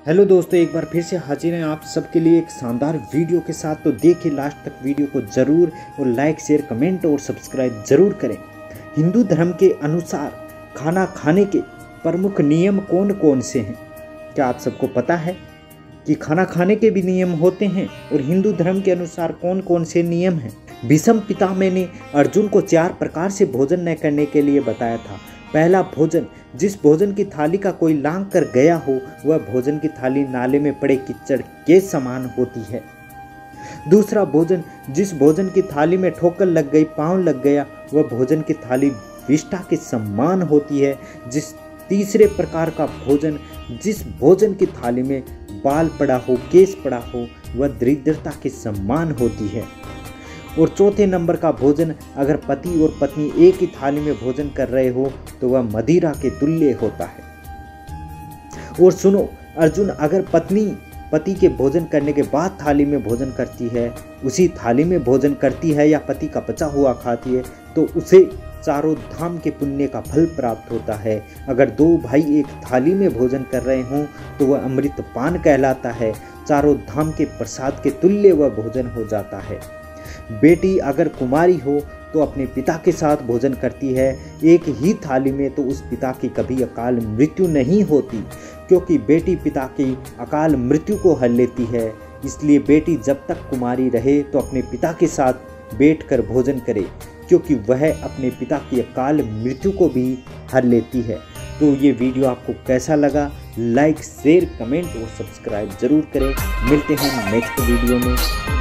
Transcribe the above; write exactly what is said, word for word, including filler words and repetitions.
Hello दोस्तों, एक बार फिर से हाजिर हैं आप सबके लिए एक शानदार वीडियो के साथ। तो देखिए लास्ट तक वीडियो को ज़रूर और लाइक शेयर कमेंट और सब्सक्राइब ज़रूर करें। हिंदू धर्म के अनुसार खाना खाने के प्रमुख नियम कौन कौन से हैं? क्या आप सबको पता है कि खाना खाने के भी नियम होते हैं और हिंदू धर्म के अनुसार कौन कौन से नियम हैं? भीष्म पितामह ने अर्जुन को चार प्रकार से भोजन न करने के लिए बताया था। पहला भोजन, जिस भोजन की थाली का कोई लांघ कर गया हो वह भोजन की थाली नाले में पड़े कीचड़ के समान होती है। दूसरा भोजन, जिस भोजन की थाली में ठोकर लग गई, पांव लग गया, वह भोजन की थाली विष्ठा के समान होती है। जिस तीसरे प्रकार का भोजन, जिस भोजन की थाली में बाल पड़ा हो, केस पड़ा हो, वह दरिद्रता के समान होती है। और चौथे नंबर का भोजन, अगर पति और पत्नी एक ही थाली में भोजन कर रहे हो तो वह मदिरा के तुल्य होता है। और सुनो अर्जुन, अगर पत्नी पति के भोजन करने के बाद थाली में भोजन करती है, उसी थाली में भोजन करती है या पति का बचा हुआ खाती है, तो उसे चारों धाम के पुण्य का फल प्राप्त होता है। अगर दो भाई एक थाली में भोजन कर रहे हों तो वह अमृत पान कहलाता है। चारों धाम के प्रसाद के तुल्य वह भोजन हो जाता है। बेटी अगर कुमारी हो तो अपने पिता के साथ भोजन करती है एक ही थाली में, तो उस पिता की कभी अकाल मृत्यु नहीं होती, क्योंकि बेटी पिता की अकाल मृत्यु को हर लेती है। इसलिए बेटी जब तक कुमारी रहे तो अपने पिता के साथ बैठकर भोजन करे, क्योंकि वह अपने पिता की अकाल मृत्यु को भी हर लेती है। तो ये वीडियो आपको कैसा लगा? लाइक शेयर कमेंट और सब्सक्राइब जरूर करें। मिलते हैं नेक्स्ट वीडियो में।